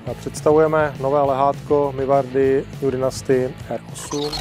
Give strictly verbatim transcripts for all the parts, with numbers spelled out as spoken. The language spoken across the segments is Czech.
Představujeme nové lehátko Mivardy New Dynasty R osm.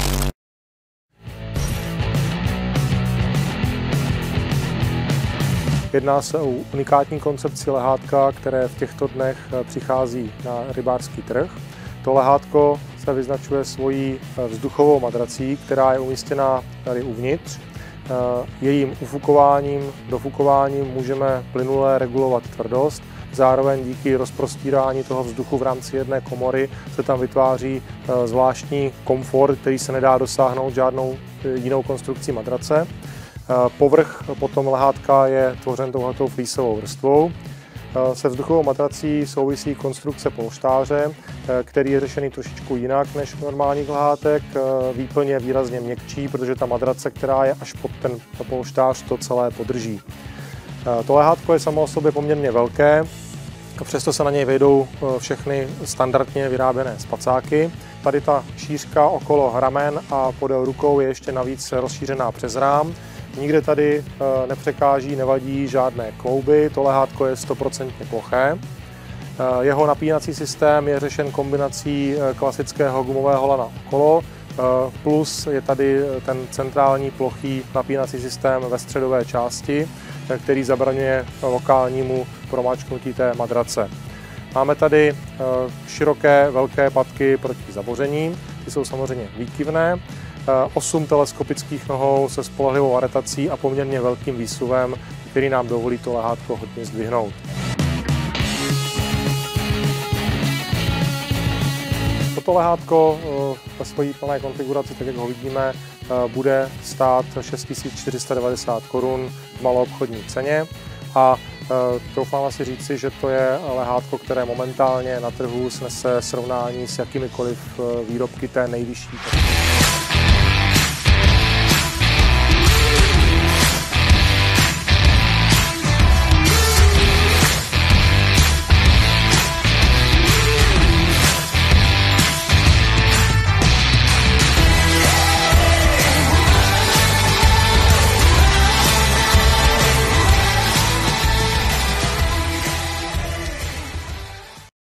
Jedná se o unikátní koncepci lehátka, které v těchto dnech přichází na rybářský trh. To lehátko se vyznačuje svojí vzduchovou madrací, která je umístěna tady uvnitř. Jejím ufukováním, dofukováním můžeme plynule regulovat tvrdost. Zároveň díky rozprostírání toho vzduchu v rámci jedné komory se tam vytváří zvláštní komfort, který se nedá dosáhnout žádnou jinou konstrukcí madrace. Povrch potom lehátka je tvořen touhletou flísovou vrstvou. Se vzduchovou matrací souvisí konstrukce polštáře, který je řešený trošičku jinak než normálních lehátek. Výplň je výrazně měkčí, protože ta madrace, která je až pod ten polštář, to celé podrží. To lehátko je samo o sobě poměrně velké, přesto se na něj vejdou všechny standardně vyráběné spacáky. Tady ta šířka okolo ramen a podél rukou je ještě navíc rozšířená přes rám. Nikde tady nepřekáží, nevadí žádné klouby, to lehátko je sto procent ploché. Jeho napínací systém je řešen kombinací klasického gumového lana okolo, plus je tady ten centrální plochý napínací systém ve středové části, který zabraňuje lokálnímu promáčknutí té madrace. Máme tady široké velké patky proti zaboření, ty jsou samozřejmě výkyvné. Osm teleskopických nohou se spolehlivou aretací a poměrně velkým výsuvem, který nám dovolí to lehátko hodně zdvihnout. Toto lehátko ve své plné konfiguraci, tak jak ho vidíme, bude stát šest tisíc čtyři sta devadesát korun v maloobchodní ceně a troufám si říci, že to je lehátko, které momentálně na trhu snese srovnání s jakýmikoliv výrobky té nejvyšší.